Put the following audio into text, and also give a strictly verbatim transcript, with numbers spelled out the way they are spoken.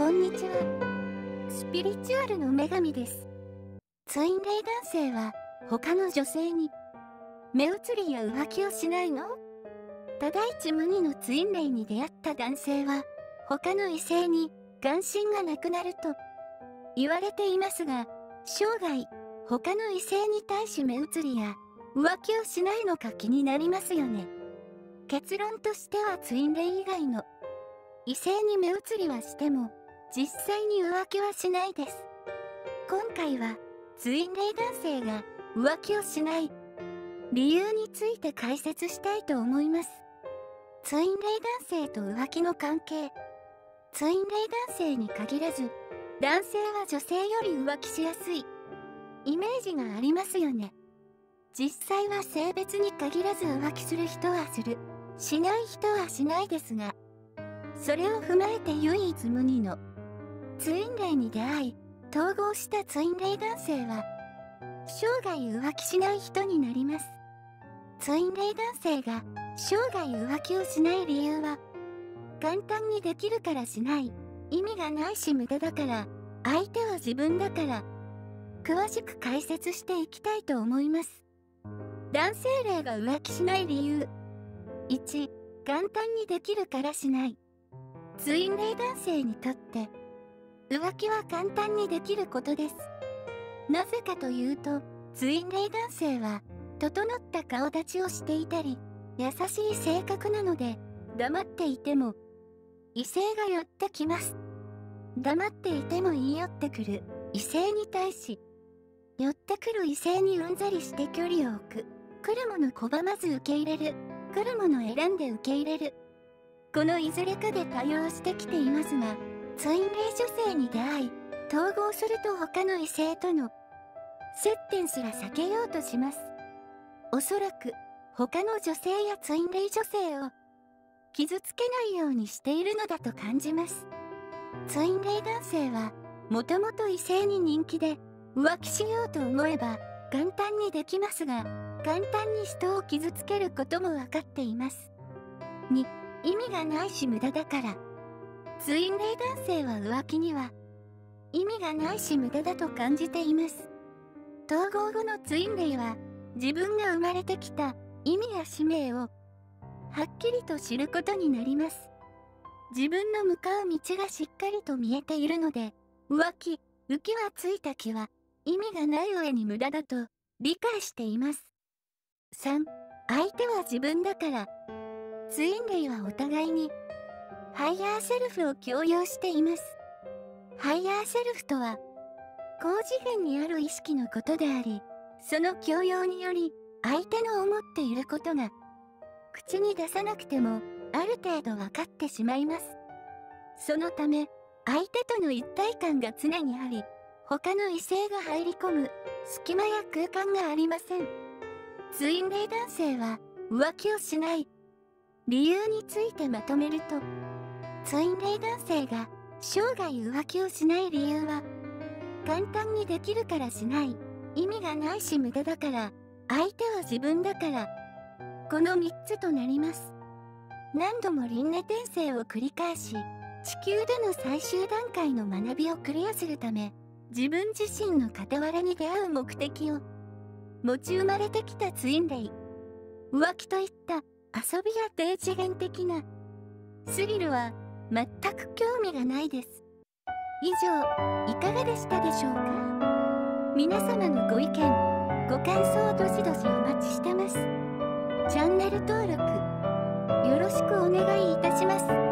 こんにちは。スピリチュアルの女神です。ツインレイ男性は他の女性に目移りや浮気をしないの？多大地無二のツインレイに出会った男性は他の異性に関心がなくなると言われていますが、生涯他の異性に対し目移りや浮気をしないのか気になりますよね。結論としてはツインレイ以外の異性に目移りはしても実際に浮気はしないです。今回はツインレイ男性が浮気をしない理由について解説したいと思います。ツインレイ男性と浮気の関係。ツインレイ男性に限らず男性は女性より浮気しやすいイメージがありますよね。実際は性別に限らず浮気する人はする、しない人はしないですが、それを踏まえて唯一無二のツインレイに出会い統合したツインレイ男性は生涯浮気しない人になります。ツインレイ男性が生涯浮気をしない理由は、簡単にできるからしない、意味がないし無駄だから、相手は自分だから、詳しく解説していきたいと思います。男性霊が浮気しない理由。いち、簡単にできるからしない。ツインレイ男性にとって浮気は簡単にできることです。なぜかというと、ツインレイ男性は整った顔立ちをしていたり優しい性格なので、黙っていても異性が寄ってきます。黙っていても言い寄ってくる異性に対し、寄ってくる異性にうんざりして距離を置く。来るもの拒まず受け入れる。来るもの選んで受け入れる。このいずれかで対応してきていますが、ツインレイ女性に出会い統合すると他の異性との接点すら避けようとします。おそらく他の女性やツインレイ女性を傷つけないようにしているのだと感じます。ツインレイ男性はもともと異性に人気で、浮気しようと思えば簡単にできますが、簡単に人を傷つけることも分かっています。に、意味がないし無駄だから。ツインレイ男性は浮気には意味がないし無駄だと感じています。統合後のツインレイは自分が生まれてきた意味や使命をはっきりと知ることになります。自分の向かう道がしっかりと見えているので、浮気、浮きはついた気は意味がない上に無駄だと理解しています。さん、相手は自分だから。ツインレイはお互いにハイヤーセルフを共有しています。ハイヤーセルフとは高次元にある意識のことであり、その共有により相手の思っていることが口に出さなくてもある程度分かってしまいます。そのため相手との一体感が常にあり、他の異性が入り込む隙間や空間がありません。ツインレイ男性は浮気をしない理由についてまとめると、ツインレイ男性が生涯浮気をしない理由は、簡単にできるからしない、意味がないし無駄だから、相手は自分だから、このみっつとなります。何度も輪廻転生を繰り返し、地球での最終段階の学びをクリアするため、自分自身の傍らに出会う目的を持ち生まれてきたツインレイ。浮気といった遊びや低次元的なスリルは全く興味がないです。以上、いかがでしたでしょうか？皆様のご意見、ご感想をどしどしお待ちしてます。チャンネル登録よろしくお願いいたします。